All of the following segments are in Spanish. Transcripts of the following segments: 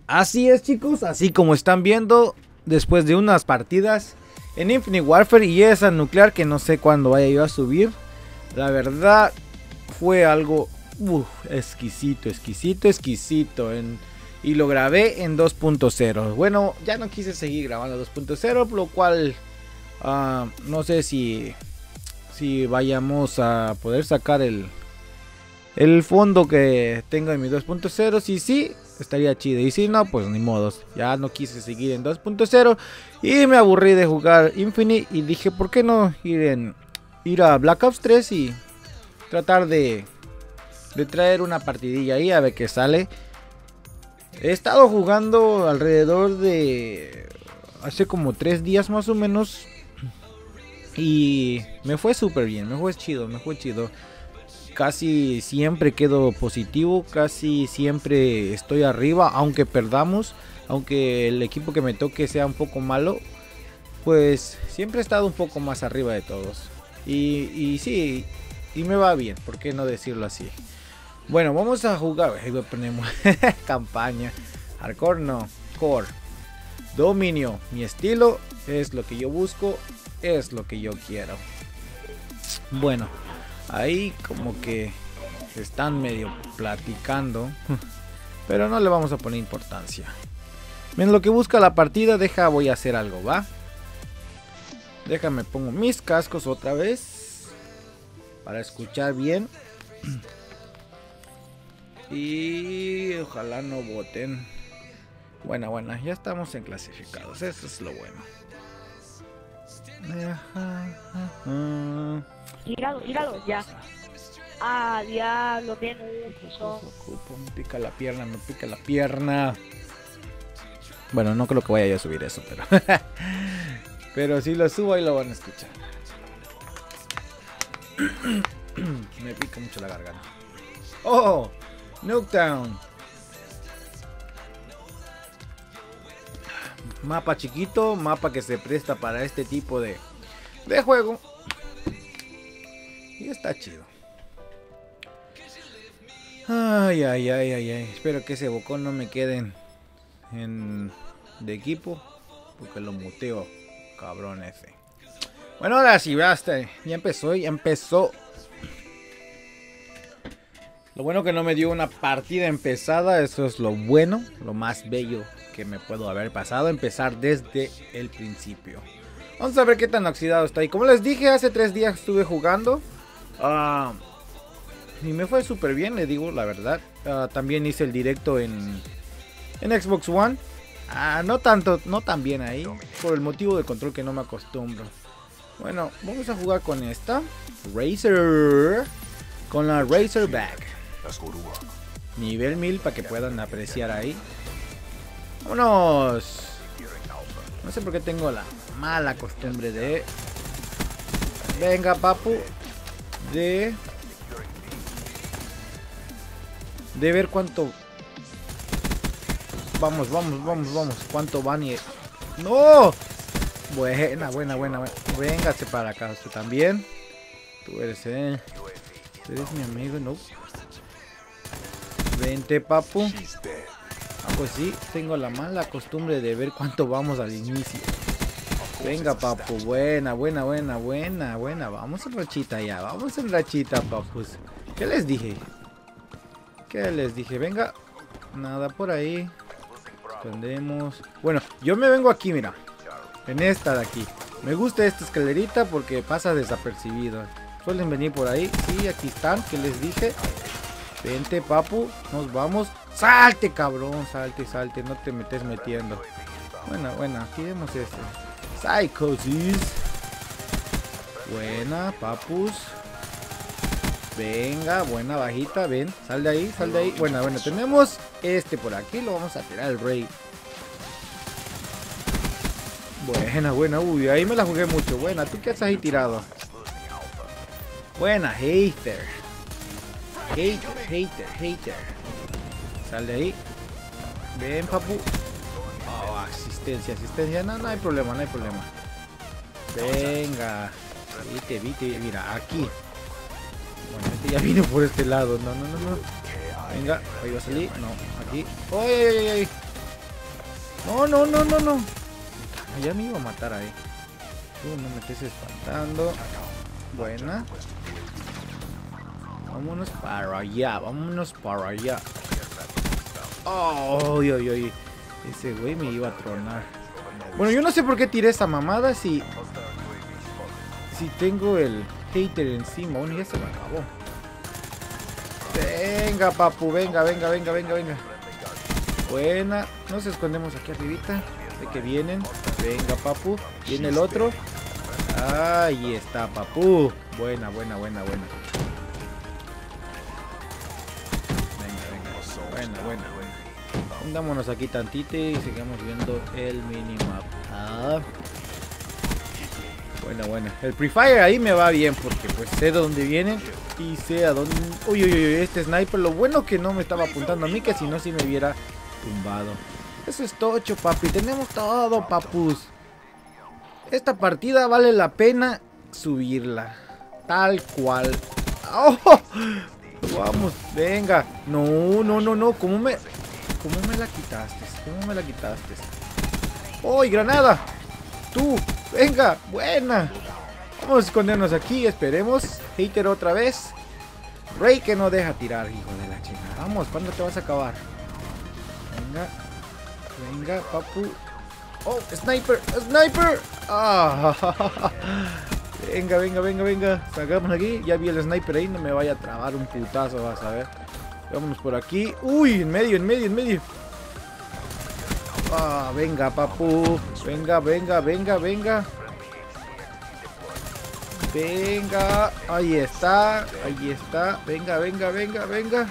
Así es, chicos, así como están viendo, después de unas partidas en Infinite Warfare y esa nuclear que no sé cuándo vaya yo a subir, la verdad fue algo exquisito, exquisito, exquisito. Y lo grabé en 2.0. Bueno, ya no quise seguir grabando 2.0, lo cual no sé si vayamos a poder sacar el fondo que tengo en mi 2.0. Si sí, estaría chido. Y si no, pues ni modos. Ya no quise seguir en 2.0 y me aburrí de jugar Infinite. Y dije, ¿por qué no ir a Black Ops 3 y tratar de traer una partidilla ahí a ver qué sale? He estado jugando alrededor de hace como 3 días más o menos. Y me fue súper bien, me fue chido, me fue chido. Casi siempre quedo positivo, casi siempre estoy arriba, aunque perdamos, aunque el equipo que me toque sea un poco malo, pues siempre he estado un poco más arriba de todos. Y sí, y me va bien, ¿por qué no decirlo así? Bueno, vamos a jugar, ahí ponemos campaña, hardcore no, core, dominio, mi estilo es lo que yo busco, es lo que yo quiero. Bueno. Ahí como que están medio platicando, pero no le vamos a poner importancia. En lo que busca la partida, voy a hacer algo, ¿va? Déjame pongo mis cascos otra vez para escuchar bien. Y ojalá no voten. Bueno, ya estamos en clasificados, eso es lo bueno. Gíralo, ya. Ah, diablo, tiene un me pica la pierna. Bueno, no creo que vaya yo a subir eso, pero pero si lo subo ahí lo van a escuchar. Me pica mucho la garganta. Oh, Nuketown. Mapa chiquito, mapa que se presta para este tipo de juego. Y está chido. Ay. Espero que ese bocón no me queden de equipo, porque lo muteo, cabrón ese. Bueno, ahora sí, basta. Ya empezó. Lo bueno que no me dio una partida empezada. Eso es lo bueno, lo más bello que me puedo haber pasado. Empezar desde el principio. Vamos a ver qué tan oxidado está. Y como les dije, hace 3 días estuve jugando. Y me fue súper bien, le digo la verdad. También hice el directo en Xbox One. No tan bien ahí, por el motivo de control que no me acostumbro. Bueno, vamos a jugar con esta Razer, con la Razorback nivel 1000 para que puedan apreciar ahí. Vámonos. No sé por qué tengo la mala costumbre de... Venga, papu. De ver cuánto. Vamos. ¿Cuánto van y... ¡No! Buena. Véngase para acá, usted también. Tú eres mi amigo, ¿no? Vente, papu. Pues sí, tengo la mala costumbre de ver cuánto vamos al inicio. Venga, papu, buena. Vamos en rachita ya, papus. ¿Qué les dije? Venga, nada por ahí. Escondemos. Bueno, yo me vengo aquí, mira. En esta de aquí. Me gusta esta escalerita porque pasa desapercibido. Suelen venir por ahí. Sí, aquí están, que les dije. Vente, papu, nos vamos. Salte, cabrón, salte. No te metes metiendo. Buena, aquí vemos este. Psychosis. Buena, papus. Venga, buena bajita, ven. Sal de ahí. Buena, tenemos este por aquí. Lo vamos a tirar al rey. Buena. Uy, ahí me la jugué mucho. Buena, ¿tú qué has ahí tirado? Buena, hater. Sal de ahí. Ven, papu. Oh, asistencia. No hay problema. Venga. Vite, mira, aquí. Bueno, este ya vino por este lado. No. Venga, ahí va a salir. No, aquí. ¡Ay! No, no, no, no, no. Ya me iba a matar ahí. No me estés espantando. Buena. Vámonos para allá, vámonos para allá. Oh, oy, oy, oy. Ese güey me iba a tronar. Bueno, yo no sé por qué tiré esa mamada si tengo el hater encima. Bueno, ya se me acabó. Venga, papu, venga, venga, venga, venga, venga. Buena. Nos escondemos aquí arribita. De que vienen. Venga, papu. Viene el otro. Ahí está, papu. Buena, buena, buena, buena. Venga, venga. Buena, buena, buena. Pongámonos aquí tantito y sigamos viendo el minimap. Buena, buena. El Free Fire ahí me va bien porque pues sé de dónde vienen y sé a dónde... Uy, uy, uy, este sniper. Lo bueno que no me estaba apuntando a mí, que si no, sí me hubiera tumbado. Eso es tocho, papi. Tenemos todo, papus. Esta partida vale la pena subirla. Tal cual. ¡Oh! Vamos, venga. No, no, no, no. ¿Cómo me la quitaste? ¿Cómo me la quitaste? ¡Oh, granada! Tú, venga, buena. Vamos a escondernos aquí, esperemos. Hater otra vez. Rey que no deja tirar, hijo de la chingada. Vamos, ¿cuándo te vas a acabar? Venga, venga, papu. Oh, sniper, sniper. Ah, venga, venga, venga, venga. Sacamos aquí. Ya vi el sniper ahí, no me vaya a trabar un putazo, vas a ver. Vámonos por aquí. Uy, en medio, en medio, en medio. Ah, venga, papu. Venga, venga, venga, venga. Venga. Ahí está. Ahí está. Venga, venga, venga, venga.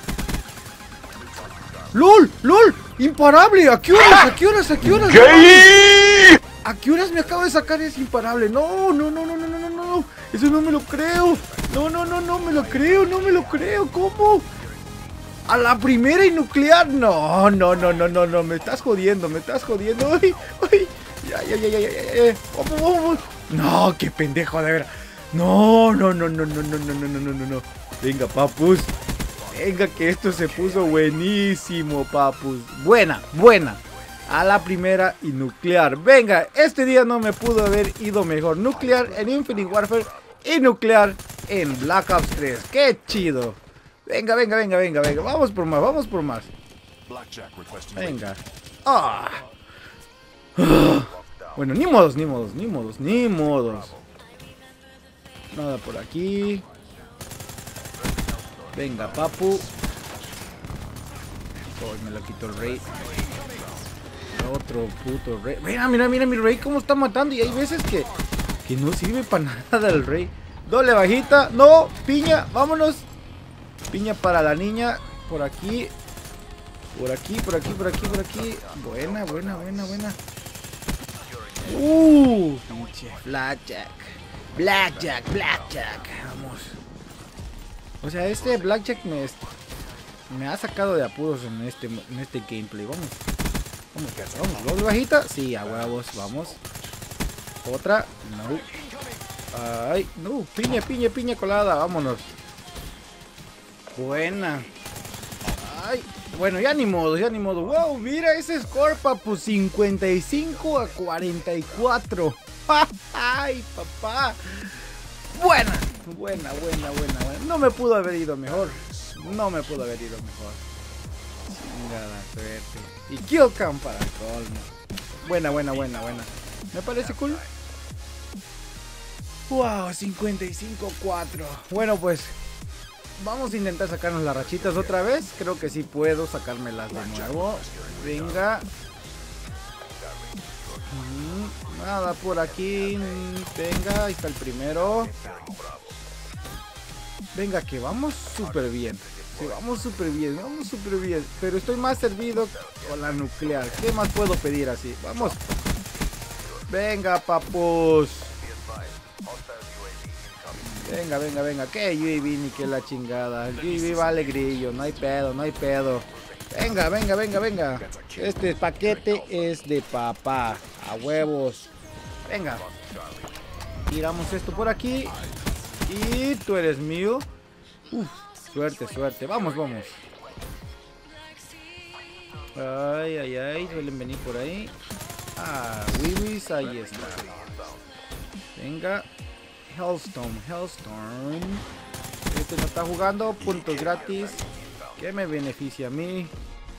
¡LOL! ¡LOL! ¡Imparable! ¿A qué horas? ¿A qué horas? ¿A qué horas? ¿Qué? ¿A qué horas me acabo de sacar ese imparable? No, no, no, no, no, no, no, no. Eso no me lo creo. No, no, no, no me lo creo. No me lo creo. ¿Cómo? A la primera y nuclear. No, no, no, no, no, no. Me estás jodiendo, me estás jodiendo. Ay, ay. Ya, ya, ya, ya, ya, ya. Vamos, vamos. No, qué pendejo, de verdad. No, no, no, no, no, no, no, no, no, no, no. Venga, papus. Venga, que esto se puso buenísimo, papus. Buena, buena. A la primera y nuclear. Venga, este día no me pudo haber ido mejor. Nuclear en Infinite Warfare y nuclear en Black Ops 3. ¡Qué chido! Venga, venga, venga, venga, venga. Vamos por más, vamos por más. Venga. Ah. Bueno, ni modos, ni modos, ni modos, ni modos. Nada por aquí. Venga, papu. Hoy me lo quitó el rey. Otro puto rey. Mira, mira, mira mi rey cómo está matando. Y hay veces que no sirve para nada el rey. Doble bajita. No, piña, vámonos. Piña para la niña. Por aquí. Por aquí, por aquí, por aquí, por aquí. Buena, buena, buena, buena. Pinche Blackjack. Blackjack, Blackjack. Vamos. O sea, este Blackjack me ha sacado de apuros en este gameplay. Vamos. Vamos, vamos. ¿Doble bajita? Sí, a huevos. Vamos. Otra. No. Ay, no. Piña, piña, piña colada. Vámonos. Buena. Ay. Bueno, ya ni modo, ya ni modo. Wow, mira ese score, papu. 55 a 44. Ay, papá. Buena. Buena, buena, buena, buena. No me pudo haber ido mejor. No me pudo haber ido mejor. Chingada suerte. Y kill cam para el colmo. Buena, buena, buena, buena. Me parece cool. Wow, 55-4. Bueno, pues vamos a intentar sacarnos las rachitas otra vez. Creo que sí puedo sacármelas de nuevo. Venga. Nada por aquí. Venga, ahí está el primero. Venga, que vamos súper bien. Sí, vamos súper bien, vamos súper bien. Pero estoy más servido con la nuclear. ¿Qué más puedo pedir así? Vamos. Venga, papus. Venga, venga, venga. Que UAV ni que la chingada. El UAV vale grillo. No hay pedo, no hay pedo. Venga, venga, venga, venga. Este paquete es de papá. A huevos. Venga. Tiramos esto por aquí. Y tú eres mío. Uf, suerte, suerte. Vamos, vamos. Ay, ay, ay, suelen venir por ahí. Ah, Wiwis, ahí está. Venga. Hellstorm. Este no está jugando, puntos gratis. ¿Qué me beneficia a mí?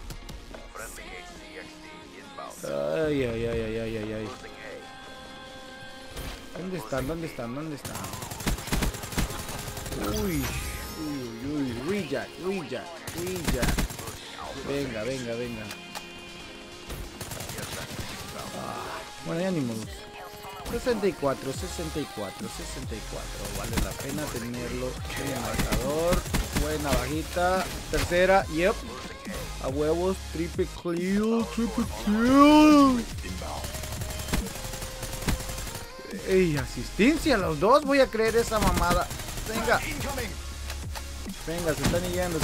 Ay, ay, ay, ay, ay, ay, ay. ¿Dónde están? Uy. Reject. Venga. Bueno, ya ni modo. 64. Vale la pena tenerlo. Buen marcador. Buena bajita. Tercera. Yep. A huevos. Triple kill. Ey, asistencia a los dos. Voy a creer esa mamada. Venga, se están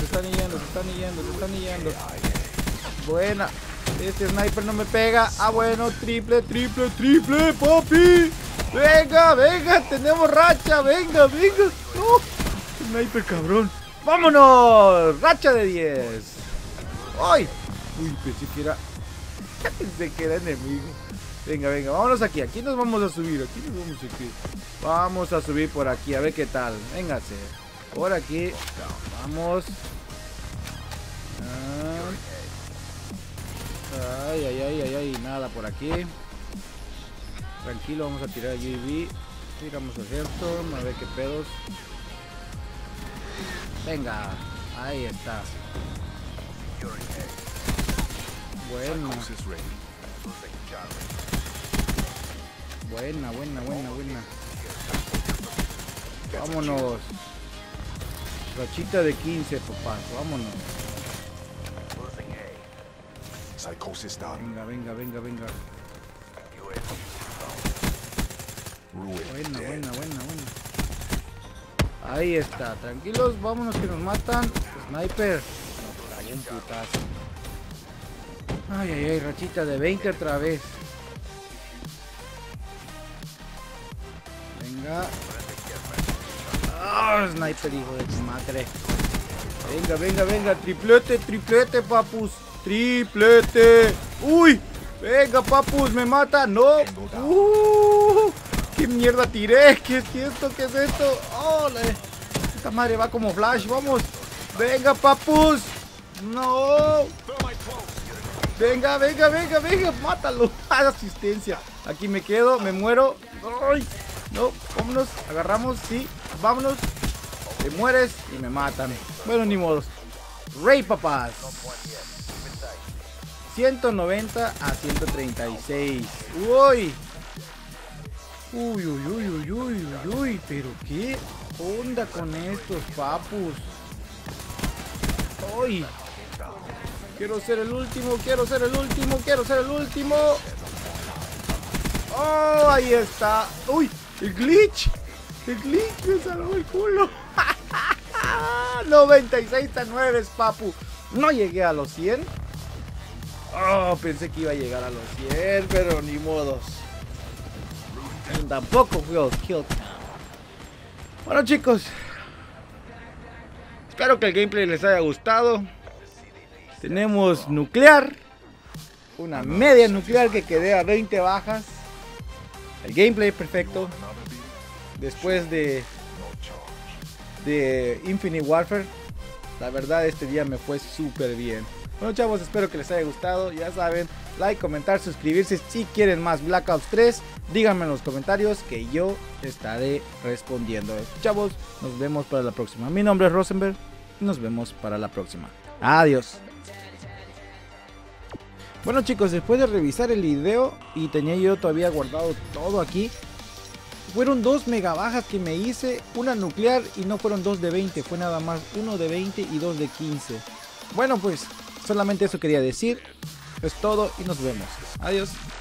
yendo. Buena. Este sniper no me pega. Ah, bueno, triple, papi. Venga, tenemos racha. Venga. No, sniper cabrón. ¡Vámonos! Racha de 10. ¡Ay! Uy, pensé que era enemigo. Venga, vámonos aquí. Aquí nos vamos a subir. Vamos a subir por aquí, a ver qué tal. Véngase. Por aquí. Vamos. Ay. Nada por aquí. Tranquilo, vamos a tirar a UAV. Tiramos a Hearthstone, a ver qué pedos. Venga. Ahí está. Bueno. Buena. Vámonos. Rachita de 15, papá. Vámonos. Venga. Buena. Ahí está. Tranquilos, vámonos que nos matan. Sniper. Hay un putazo. Ay, rachita de 20 otra vez. Venga. Ah, sniper, hijo de tu madre. Venga. Triplete, papus. Triplete. Uy. Venga, papus, me mata. No. ¿Qué mierda tiré? ¿Qué es esto? ¡Ole! Esta madre va como flash. Vamos. Venga, papus. No. Venga. Mátalo. Asistencia. Aquí me quedo. Me muero. ¡Ay! No, vámonos, agarramos, sí, vámonos. Te mueres y me matan. Bueno, ni modos. Rey, papás. 190 a 136. Uy, pero qué onda con estos papus. Uy. Quiero ser el último. Oh, ahí está. Uy. El glitch me salvó el culo. 96 a 9, papu. No llegué a los 100. Oh, pensé que iba a llegar a los 100, pero ni modos. Tampoco fui al kill count. Bueno, chicos, espero que el gameplay les haya gustado. Tenemos nuclear. Una media nuclear que quedé a 20 bajas. El gameplay perfecto. Después de Infinite Warfare. La verdad este día me fue súper bien. Bueno, chavos, espero que les haya gustado. Ya saben, like, comentar, suscribirse. Si quieren más Black Ops 3, díganme en los comentarios que yo estaré respondiendo. Chavos, nos vemos para la próxima. Mi nombre es Rosenberg y nos vemos para la próxima. Adiós. Bueno, chicos, después de revisar el video y tenía yo todavía guardado todo aquí, fueron 2 mega bajas que me hice, una nuclear, y no fueron 2 de 20, fue nada más 1 de 20 y 2 de 15. Bueno, pues solamente eso quería decir. Es todo y nos vemos. Adiós.